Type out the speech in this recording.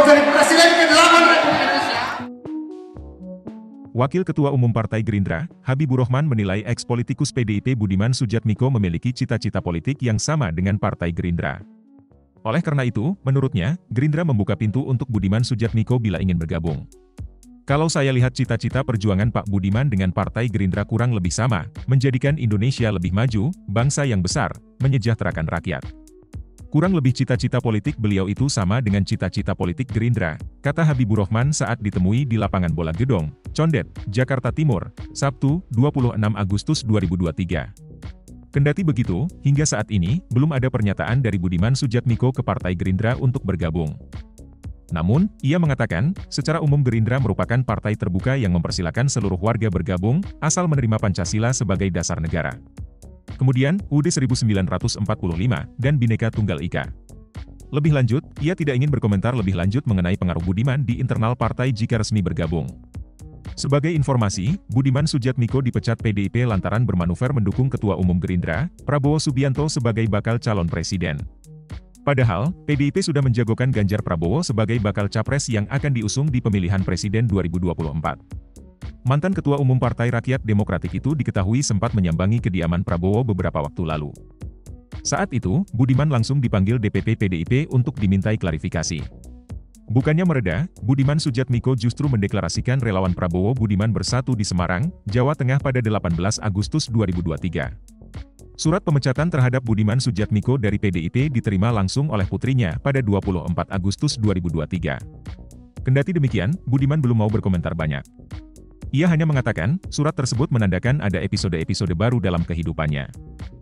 jadi Presiden ke-8 Republik Indonesia. Wakil Ketua Umum Partai Gerindra, Habibur Rahman menilai eks-politikus PDIP Budiman Sujatmiko memiliki cita-cita politik yang sama dengan Partai Gerindra. Oleh karena itu, menurutnya, Gerindra membuka pintu untuk Budiman Sujatmiko bila ingin bergabung. Kalau saya lihat cita-cita perjuangan Pak Budiman dengan Partai Gerindra kurang lebih sama, menjadikan Indonesia lebih maju, bangsa yang besar, menyejahterakan rakyat. Kurang lebih cita-cita politik beliau itu sama dengan cita-cita politik Gerindra, kata Habibur Rahman saat ditemui di lapangan bola Gedong, Condet, Jakarta Timur, Sabtu, 26 Agustus 2023. Kendati begitu, hingga saat ini, belum ada pernyataan dari Budiman Sujatmiko ke Partai Gerindra untuk bergabung. Namun, ia mengatakan, secara umum Gerindra merupakan partai terbuka yang mempersilakan seluruh warga bergabung, asal menerima Pancasila sebagai dasar negara. Kemudian, UUD 1945, dan Bhinneka Tunggal Ika. Lebih lanjut, ia tidak ingin berkomentar lebih lanjut mengenai pengaruh Budiman di internal partai jika resmi bergabung. Sebagai informasi, Budiman Sujatmiko dipecat PDIP lantaran bermanuver mendukung Ketua Umum Gerindra, Prabowo Subianto sebagai bakal calon presiden. Padahal, PDIP sudah menjagokan Ganjar Prabowo sebagai bakal capres yang akan diusung di pemilihan presiden 2024. Mantan Ketua Umum Partai Rakyat Demokratik itu diketahui sempat menyambangi kediaman Prabowo beberapa waktu lalu. Saat itu, Budiman langsung dipanggil DPP PDIP untuk dimintai klarifikasi. Bukannya mereda, Budiman Sujatmiko justru mendeklarasikan relawan Prabowo Budiman bersatu di Semarang, Jawa Tengah pada 18 Agustus 2023. Surat pemecatan terhadap Budiman Sujatmiko dari PDIP diterima langsung oleh putrinya pada 24 Agustus 2023. Kendati demikian, Budiman belum mau berkomentar banyak. Ia hanya mengatakan, surat tersebut menandakan ada episode-episode baru dalam kehidupannya.